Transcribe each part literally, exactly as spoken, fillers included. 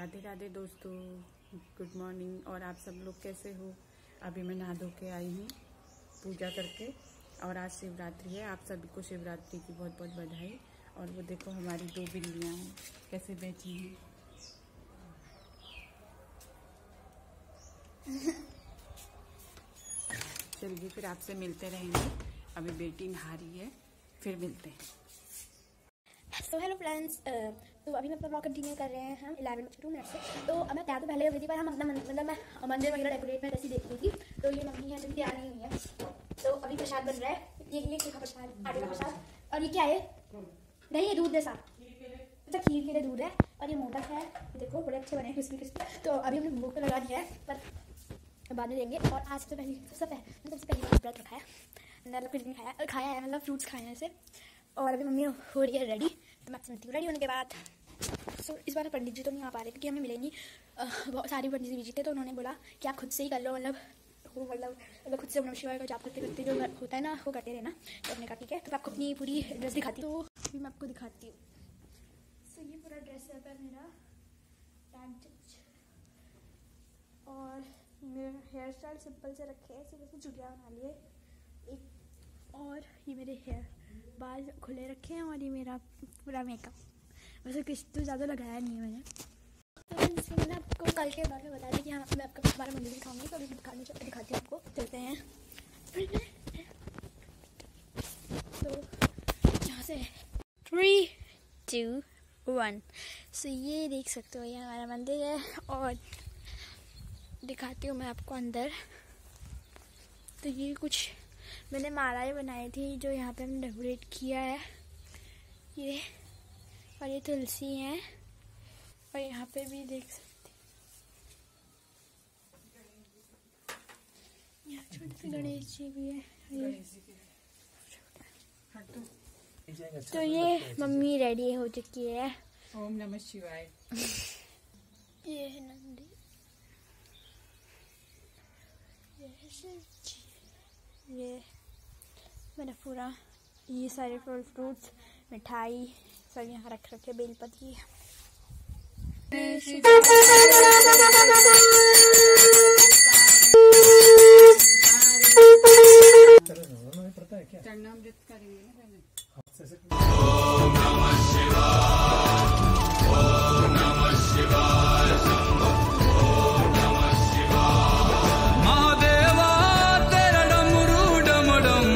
राधे राधे दोस्तों, good morning. और आप सब लोग कैसे हो? अभी मैं नहा धो के आई हूँ पूजा करके, और आज शिवरात्रि है। आप सभी को शिवरात्रि की बहुत बहुत बधाई। और वो देखो हमारी दो बिल्लियाँ हैं कैसे बैठी हैं। चलिए फिर आपसे मिलते रहेंगे। अभी बेटी नहा रही है, फिर मिलते हैं। तो हेलो फ्रेंड्स, तो अभी मैं अपना ब्लॉग कंटिन्यू कर रहे हैं हम इलेवन बजे टू मिनट से। तो मैं तैयार तो पहले हो गई थी, पर हम अपना मतलब मैं मंदिर वगैरह डेकोरेट में ऐसी देख रही थी। तो ये मम्मी है जो तैयार नहीं हुई है। तो अभी प्रसाद बन रहा है, ये ये का प्रसाद, आटे का प्रसाद। और ये क्या है? नहीं, ये दूध जैसा, अच्छा खीर के लिए दूध है। और ये मोदक है, देखो बड़े अच्छे बने क्रिस्पी क्रिस्पी। तो अभी हमने भूख पे लगा दिया है, पर बाद में देंगे। और आज तो पहले सबसे पहले सबसे पहले बार व्रत रखा है, मतलब कुछ नहीं खाया खाया है, मतलब फ्रूट्स खाए हैं ऐसे। और अभी मम्मी हो रही है रेडी, तो मैं मिलती हूँ रेडी होने के बाद। सो इस बार पंडित जी तो नहीं आ पा रहे क्योंकि हमें मिलेंगी बहुत सारी पंडित जी बिजी थे। तो उन्होंने बोला कि आप खुद से ही कर लो, मतलब वो मतलब मतलब खुद से नमः शिवाय का जाप करते करते जो होता है ना वो करते रहना। तो हमने कहा ठीक है। तो आपको अपनी पूरी ड्रेस दिखाती हूँ, तो अभी मैं आपको दिखाती हूँ। सो ये पूरा ड्रेस है मेरा, और मेरा हेयर स्टाइल सिंपल से रखे है, सिर्फ इसमें चुड़िया बना लिए एक। और ये मेरे हेयर बाल खुले रखे हैं, और ये मेरा पूरा मेकअप, वैसे कुछ तो ज़्यादा लगाया नहीं है मैंने। तो इसलिए मैंने आपको कल के बारे में बताया था कि हाँ मैं आपका हमारा मंदिर दिखाऊंगी। तो अभी दिखाने दिखाती हूँ आपको, चलते हैं। तो यहाँ से थ्री टू वन। सो ये देख सकते हो, ये हमारा मंदिर है। और दिखाती हूँ मैं आपको अंदर। तो ये कुछ मैंने मालाएं बनाई थी जो यहाँ पे हमने डेकोरेट किया है, ये। और ये तुलसी है, और यहाँ पे भी देख सकते हैं यहाँ छोटे से गणेश जी भी है। ये तो ये मम्मी रेडी हो चुकी है। ओम नमः शिवाय। ये है नंदी, ये है शिव जी, ये मैंने पूरा ये सारे फल फ्रूट्स मिठाई सब यहाँ रख रखे, बेलपत्री। चरणामृत करेंगे ना पहले। ओम नमः शिवाय, ओम नमः शिवाय, ओम नमः शिवाय। महादेवा तेरा डमरू डम डम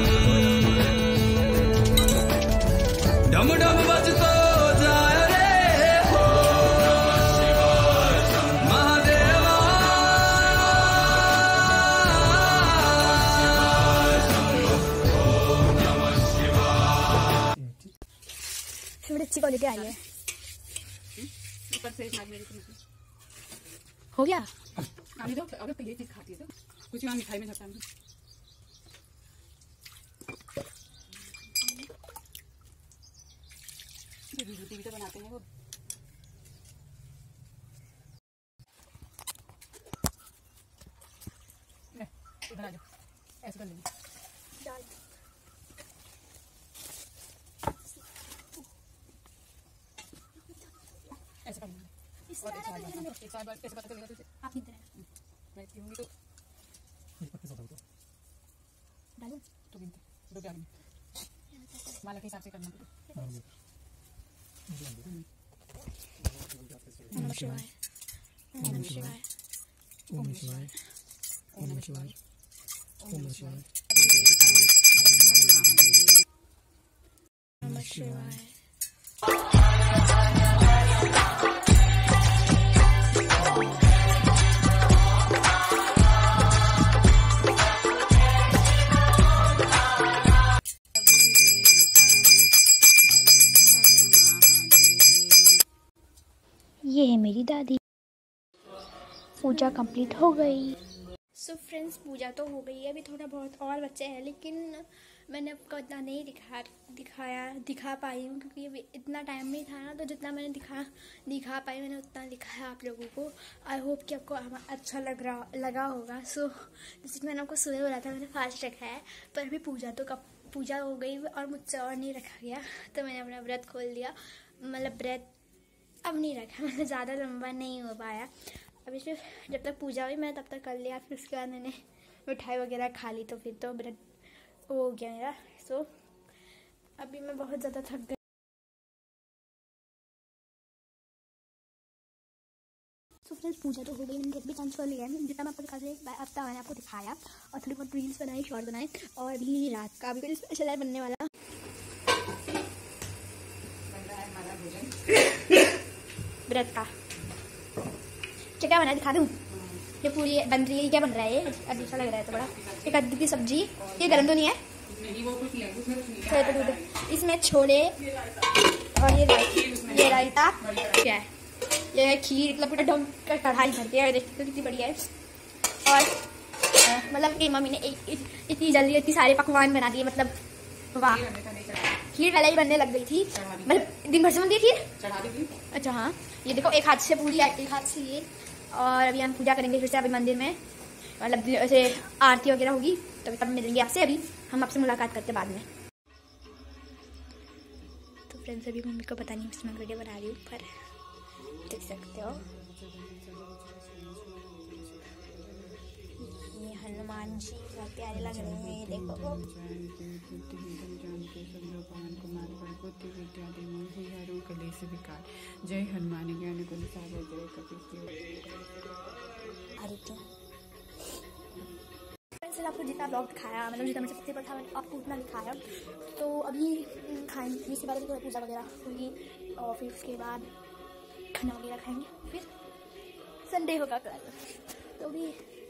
डम डम बजतो जाए रे। ओम नमः शिवाय, महादेवा। ओम नमः शिवाय। बड़ी अच्छी क्वालिटी आई है। ऊपर से नारियल की मिठाई हो गया। आने दो, अगर तो ये चीज खाती है तो कुछ यहाँ मिठाई में जाता है। विभूति भी तो बनाते हैं वो। इधर आ जाओ, ऐसे कर लेंगे। ऐसे कर लेंगे। और एक साल बाद एक साल बाद कैसे पता चलेगा तुझे? आप नहीं हैं, मैं पीऊंगी तो डालो तो गिनते दो क्या गिनते माला के हिसाब से करना। नमः शिवाय, ओम नमः शिवाय, ओम नमः शिवाय, ओम नमः शिवाय, ओम नमः शिवाय, नमः शिवाय। ये है मेरी दादी। पूजा कंप्लीट हो गई। सो so फ्रेंड्स, पूजा तो हो गई है, अभी थोड़ा बहुत और बच्चे हैं, लेकिन मैंने आपको इतना नहीं दिखा दिखाया दिखा पाई हूँ क्योंकि अभी इतना टाइम नहीं था ना। तो जितना मैंने दिखा दिखा पाई मैंने उतना दिखाया आप लोगों को। आई होप कि आपको अच्छा लग रहा लगा होगा। सो so, जैसे मैंने आपको सुबह बोला था मैंने फास्ट रखा है, पर अभी पूजा तो कब पूजा हो गई और मुझसे और नहीं रखा गया। तो मैंने अपना व्रत खोल दिया, मतलब व्रत अब नहीं रखा, मतलब ज़्यादा लंबा नहीं हो पाया। अभी सिर्फ जब तक पूजा हुई मैं तब तक कर लिया, फिर उसके बाद मैंने मिठाई वगैरह खा ली, तो फिर तो ब्रेड वो हो गया मेरा। सो अभी मैं बहुत ज़्यादा थक गई। तो फ्रेंड्स पूजा तो हो गई, मैंने भी ट्रांसफर लिया है, जितना मैं आपको दिखा रही हफ्ता मैंने आपको दिखाया, और थोड़ी बहुत रील्स बनाई, शॉर्ट बनाए, और अभी रात का अभी कुछ स्पेशल है बनने वाला ब्रेड का। क्या बना है दिखा दूँ? ये पूरी बन रही है, क्या बन रहा है? ये अजीब सा लग रहा है तो बड़ा। एक कद्दू की सब्जी, ये गर्म तो नहीं है? तो तो दूध इसमें छोले, और ये ये रायता, क्या है ये खीर, मतलब पूरा ढंग का कढ़ाई भर दिया है, देखते कितनी बढ़िया है। और मतलब कि मम्मी ने इतनी जल्दी इतनी सारे पकवान बना दिए, मतलब वाह। खीर पहले ही बनने लग गई थी, मतलब दिन भर से बनती है खीर। अच्छा हाँ, ये देखो एक हाथ से पूरी, एक हाथ से ये। और अभी हम पूजा करेंगे फिर से अभी मंदिर में, मतलब ऐसे आरती वगैरह होगी, तभी तब मिलेंगे आपसे। अभी हम आपसे मुलाकात करते बाद में। तो फ्रेंड्स अभी मम्मी को पता नहीं मैं वीडियो बना रही हूँ, पर देख सकते हो ये हनुमान जी बहुत प्यारे लग रहे हैं, देखो। जय हनुमान ज्ञान गुण सागर जय कपीश। आपको जितना ब्लॉग दिखाया, मतलब जितना मुझे सबसे पता था आपको उतना दिखाया। तो अभी खाएंगे, इसके बाद पूजा वगैरह होगी, और फिर उसके बाद खाना वगैरह खाएंगे, फिर संडे होगा कल। तो अभी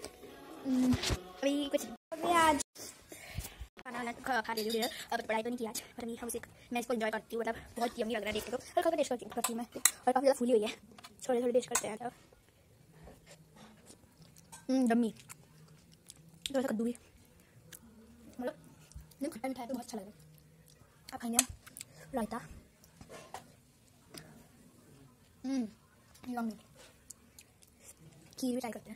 अभी कुछ आज खाना वाना खा खा ले रही हूँ। अब पढ़ाई तो नहीं किया आज, पर अभी हम उसे मैं इसको एंजॉय करती हूँ, मतलब बहुत यम्मी लग रहा है देखते तो। और काफ़ी टेस्ट करती हूँ मैं, और काफ़ी ज़्यादा फूली हुई है। थोड़े थोड़े टेस्ट करते हैं तो दम्मी थोड़ा सा कद्दू भी, मतलब खट्टा मीठा है तो बहुत अच्छा लग रहा है। आप खाएंगे रायता, यम्मी। खीर भी ट्राई करते हैं।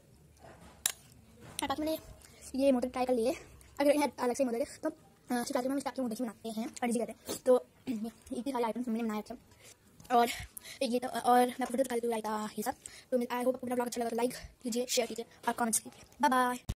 बाकी मैंने ये मोदक ट्राई कर लिए, अगर यहाँ अलग से मोदक है तो शिवरात्रि में हम इस टाइप के मोदक ही बनाते हैं, अर्जी करते हैं। तो इतनी सारे आइटम्स हमने बनाए अच्छा, और ये तो और मैं फोटो दिखा देती हूँ रायता ये सब। तो आई होप अपना ब्लॉग अच्छा लगा तो लाइक कीजिए, शेयर कीजिए और कमेंट्स कीजिए। Bye bye.